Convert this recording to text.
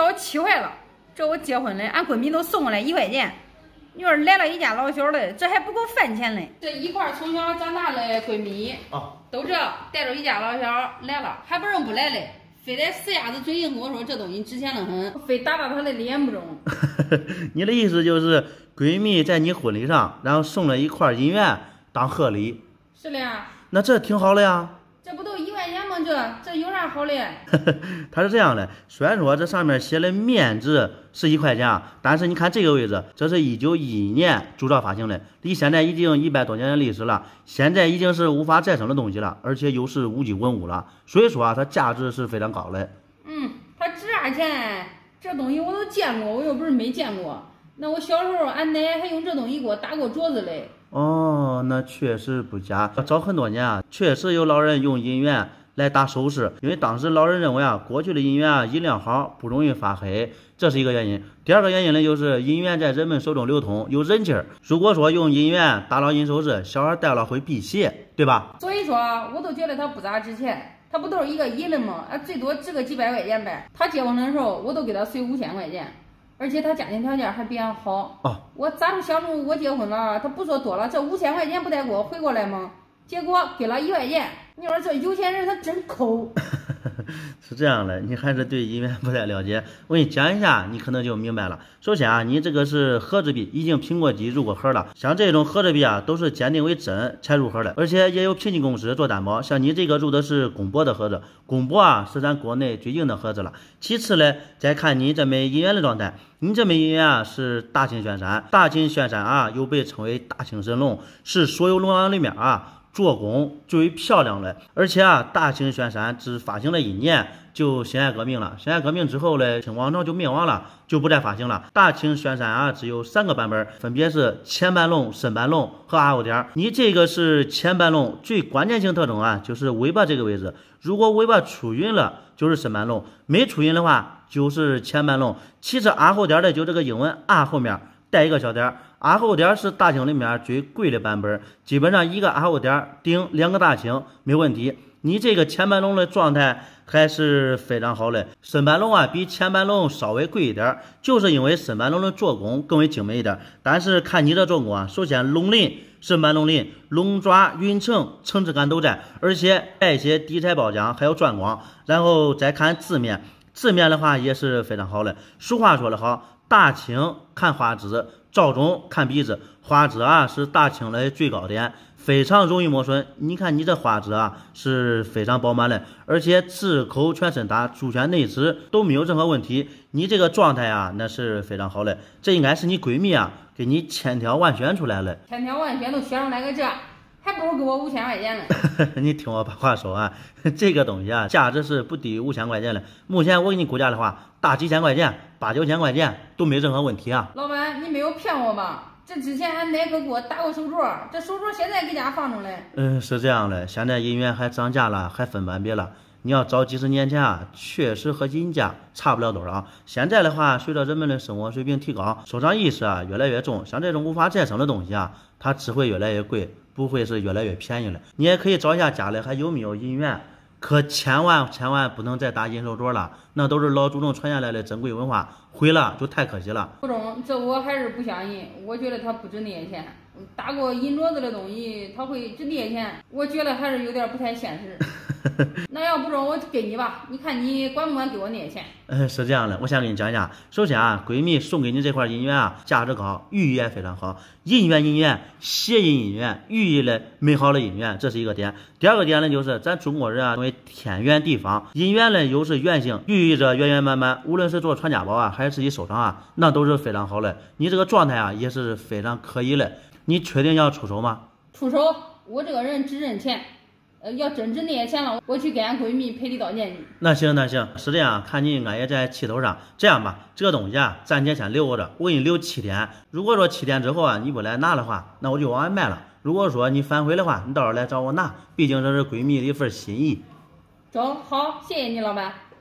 叫我气坏了。这我结婚了，俺闺蜜都送过来1块钱。你说来了一家老小的，这还不够饭钱嘞。这一块从小长大的闺蜜都这带着一家老小来了，还不认不来嘞，非得死鸭子嘴硬跟我说这东西值钱得很，非打到她的脸不中。 你的意思就是闺蜜在你婚礼上，然后送了一块银元当贺礼？ 是的呀。 那这挺好的呀。 这不都1块钱吗？这有啥好的？ 它是这样的，虽然说这上面写的面值是1块钱啊，但是你看这个位置，这是1911年铸造发行的，离现在已经100多年的历史了，现在已经是无法再生的东西了，而且又是无机文物了，所以说啊，它价值是非常高的。 它值啥钱？这东西我都见过，我又不是没见过。那我小时候俺奶还用这东西给我打过镯子嘞。 哦，那确实不假。早很多年啊，确实有老人用银元来打首饰，因为当时老人认为啊，过去的银元啊银量好，不容易发黑，这是一个原因。第二个原因呢，就是银元在人们手中流通有人气儿。如果说用银元打到银首饰，小孩戴了会辟邪，对吧？ 所以说，我都觉得它不咋值钱。它不都是一个银的吗？最多值个几百块钱呗。他结婚的时候，我都给他随5000块钱。而且他家庭条件还比俺好我咋不想着我结婚了，他不说多了，这5000块钱不得给我回过来吗？结果给了1块钱。你说这有钱人他真抠。 是这样的，你还是对银元不太了解。我给你讲一下，你可能就明白了。首先啊，你这个是盒子币，已经苹果肌入过盒了。像这种盒子币啊，都是鉴定为真才入盒的，而且也有评级公司做担保。像你这个入的是公博的盒子，公博啊是咱国内最硬的盒子了。其次呢，再看你这枚银元的状态，你这枚银元啊是大青玄山，大青玄山啊又被称为大青神龙，是所有龙王里面啊做工最漂亮的。而且啊，大青玄山只发行了1年就辛亥革命了，辛亥革命之后呢，清王朝就灭亡了，就不再发行了。大青玄山啊只有3个版本，分别是前半龙、深半龙和阿后点。你这个是前半龙，最关键性特征啊就是尾巴这个位置，如果尾巴出匀了就是深半龙，没出匀的话就是前半龙。其次阿后点的就这个英文啊后面带一个小点，阿后点是大青里面最贵的版本，基本上一个阿后点顶2个大青没问题。你这个前半龙的状态还是非常好的，深半龙啊比前半龙稍微贵一点，就是因为深半龙的做工更为精美一点。但是看你的做工啊，首先龙鳞、深半龙鳞、龙爪、匀称、层次感都在，而且带一些底彩包浆，还有钻光。然后再看字面，字面的话也是非常好的。俗话说得好，大青看花枝，赵忠看鼻子。花枝啊是大青的最高点，非常容易磨损。你看你这花枝啊是非常饱满的，而且枝口全身大，珠圈内枝都没有任何问题。你这个状态啊那是非常好的，这应该是你闺蜜啊给你千挑万选出来了。 千挑万选都选出来个这，还不如给我5000块钱呢。 你听我把话说啊，这个东西啊价值是不低于5000块钱的。目前我给你估价的话，大几千块钱、8、9千块钱都没任何问题啊。 老板，你没有骗我吧？这之前俺奶可给我打过手镯，这手镯现在给家放着嘞。 是这样的，现在银元还涨价了，还分班别了。你要早几十年前啊，确实和银价差不了多少。现在的话，随着人们的生活水平提高，收藏意识啊越来越重，像这种无法再生的东西啊，它只会越来越贵，不会是越来越便宜了。你也可以找一下家里还有没有银元，可千万不能再打银手镯了，那都是老祖宗传下来的珍贵文化，毁了就太可惜了。 不中，这我还是不相信，我觉得它不值那些钱。打过银镯子的东西，它会值那些钱，我觉得还是有点不太现实。那要不中我给你吧，你看你管不管给我那些钱？ 是这样的，我先给你讲一下。首先啊，闺蜜送给你这块银元啊，价值高，寓意也非常好。银元，谐音银元，寓意了美好的姻缘，这是一个点。第二个点呢，就是咱中国人啊，为天圆地方，银元呢又是圆形，寓意着圆圆满满。无论是做传家宝啊，还是自己收藏啊，那都是非常好的。你这个状态啊，也是非常可以的。你确定要出手吗？ 出手，我这个人只认钱。要真值那些钱了，我去给俺闺蜜赔礼道歉去。那行，是这样，看你应该也在气头上。这样吧，这个东西啊，暂且先留着，我给你留7天。如果说7天之后啊，你不来拿的话，那我就往外卖了。如果说你反悔的话，你到时候来找我拿，毕竟这是闺蜜的一份心意。 走，好，谢谢你，老板。